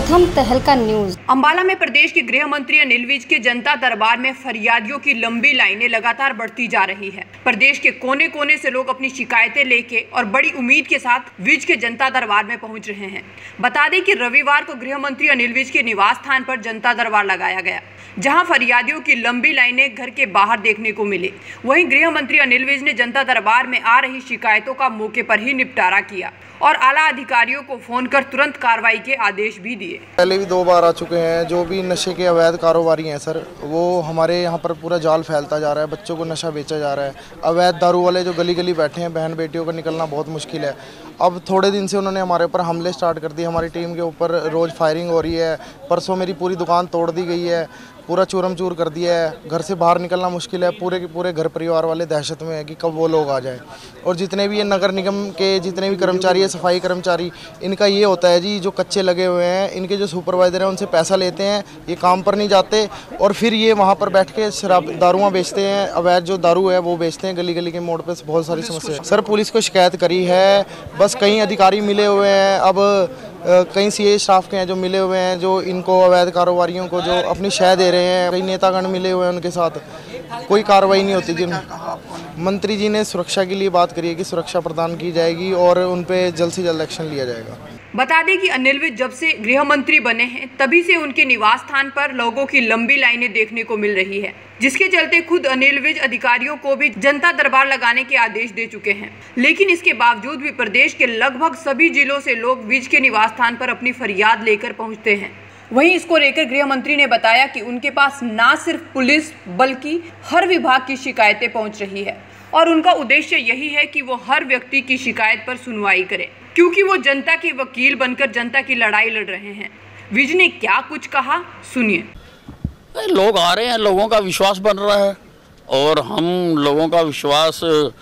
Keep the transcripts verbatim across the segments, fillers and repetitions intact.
प्रथम तहलका न्यूज। अंबाला में प्रदेश के गृह मंत्री अनिल विज के जनता दरबार में फरियादियों की लंबी लाइनें लगातार बढ़ती जा रही है। प्रदेश के कोने कोने से लोग अपनी शिकायतें लेके और बड़ी उम्मीद के साथ विज के जनता दरबार में पहुंच रहे हैं। बता दें कि रविवार को गृह मंत्री अनिल विज के निवास स्थान पर जनता दरबार लगाया गया, जहां फरियादियों की लंबी लाइनें घर के बाहर देखने को मिली। वहीं गृह मंत्री अनिल विज ने जनता दरबार में आ रही शिकायतों का मौके पर ही निपटारा किया और आला अधिकारियों को फोन कर तुरंत कार्रवाई के आदेश भी दिए। पहले भी दो बार आ चुके हैं। जो भी नशे के अवैध कारोबारी हैं सर, वो हमारे यहाँ पर पूरा जाल फैलता जा रहा है। बच्चों को नशा बेचा जा रहा है। अवैध दारू वाले जो गली गली बैठे हैं, बहन बेटियों का निकलना बहुत मुश्किल है। अब थोड़े दिन से उन्होंने हमारे ऊपर हमले स्टार्ट कर दिए। हमारी टीम के ऊपर रोज़ फायरिंग हो रही है। परसों मेरी पूरी दुकान तोड़ दी गई है, पूरा चूरम चूर कर दिया है। घर से बाहर निकलना मुश्किल है। पूरे के पूरे घर परिवार वाले दहशत में है कि कब वो लोग आ जाए। और जितने भी ये नगर निगम के जितने भी कर्मचारी है, सफाई कर्मचारी, इनका ये होता है जी, जो कच्चे लगे हुए हैं, इनके जो सुपरवाइज़र हैं उनसे पैसा लेते हैं, ये काम पर नहीं जाते और फिर ये वहाँ पर बैठ के शराब दारुआँ बेचते हैं। अवैध जो दारू है वो बेचते हैं गली गली के मोड़ पर। बहुत सारी समस्या है सर। पुलिस को शिकायत करी है, बस कई अधिकारी मिले हुए हैं। अब कई सीए स्टाफ के हैं जो मिले हुए हैं, जो इनको अवैध कारोबारियों को जो अपनी शय दे रहे हैं। कई नेतागण मिले हुए हैं, उनके साथ कोई कार्रवाई नहीं होती। जिन मंत्री जी ने सुरक्षा के लिए बात करी है कि सुरक्षा प्रदान की जाएगी और उन पे जल्द से जल्द एक्शन लिया जाएगा। बता दें कि अनिल विज जब से गृह मंत्री बने हैं तभी से उनके निवास स्थान पर लोगों की लंबी लाइनें देखने को मिल रही है, जिसके चलते खुद अनिल विज अधिकारियों को भी जनता दरबार लगाने के आदेश दे चुके हैं। लेकिन इसके बावजूद भी प्रदेश के लगभग सभी जिलों से लोग विज के निवास स्थान पर अपनी फरियाद लेकर पहुंचते हैं। वहीं इसको लेकर गृह मंत्री ने बताया कि उनके पास न सिर्फ पुलिस बल्कि हर विभाग की शिकायतें पहुंच रही है और उनका उद्देश्य यही है कि वो हर व्यक्ति की शिकायत पर सुनवाई करें, क्योंकि वो जनता के वकील बनकर जनता की लड़ाई लड़ रहे हैं। विज ने क्या कुछ कहा, सुनिए। लोग आ रहे हैं, लोगों का विश्वास बन रहा है और हम लोगों का विश्वास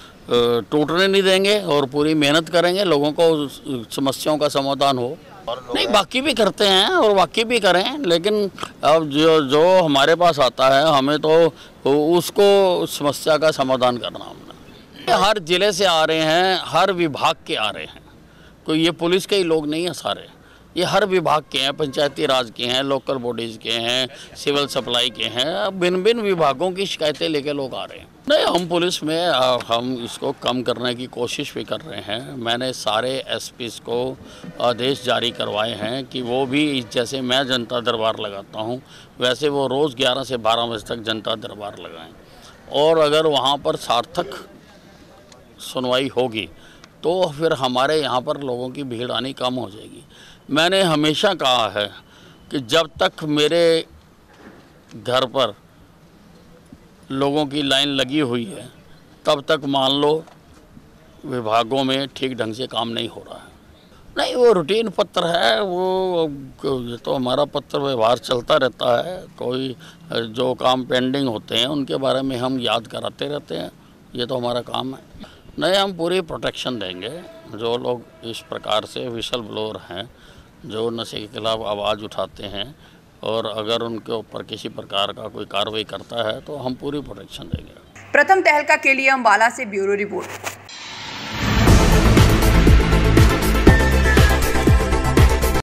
टूटने नहीं देंगे और पूरी मेहनत करेंगे लोगों को समस्याओं का समाधान हो। नहीं, बाकी भी करते हैं और बाकी भी करें, लेकिन अब जो जो हमारे पास आता है हमें तो उसको समस्या का समाधान करना। हमने हर जिले से आ रहे हैं, हर विभाग के आ रहे हैं। कोई ये पुलिस के ही लोग नहीं हैं सारे, ये हर विभाग के हैं, पंचायती राज के हैं, लोकल बॉडीज़ के हैं, सिविल सप्लाई के हैं। भिन्न भिन्न विभागों की शिकायतें लेके लोग आ रहे हैं। नहीं, हम पुलिस में हम इसको कम करने की कोशिश भी कर रहे हैं। मैंने सारे एसपीज को आदेश जारी करवाए हैं कि वो भी जैसे मैं जनता दरबार लगाता हूं वैसे वो रोज़ ग्यारह से बारह बजे तक जनता दरबार लगाएं और अगर वहां पर सार्थक सुनवाई होगी तो फिर हमारे यहाँ पर लोगों की भीड़ आनी कम हो जाएगी। मैंने हमेशा कहा है कि जब तक मेरे घर पर लोगों की लाइन लगी हुई है तब तक मान लो विभागों में ठीक ढंग से काम नहीं हो रहा है। नहीं, वो रूटीन पत्र है, वो ये तो हमारा पत्र व्यवहार चलता रहता है। कोई जो काम पेंडिंग होते हैं उनके बारे में हम याद कराते रहते हैं, ये तो हमारा काम है। नहीं, हम पूरी प्रोटेक्शन देंगे। जो लोग इस प्रकार से विशल ब्लोअर हैं, जो नशे के खिलाफ आवाज़ उठाते हैं और अगर उनके ऊपर किसी प्रकार का कोई कार्रवाई करता है तो हम पूरी प्रोटेक्शन देंगे। प्रथम तहलका के लिए अंबाला से ब्यूरो रिपोर्ट।